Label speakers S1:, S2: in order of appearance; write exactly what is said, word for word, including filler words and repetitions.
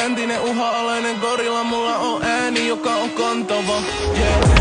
S1: läntinen uha-alainen gorilla, mulla on ääni, joka on kantava. Yeah.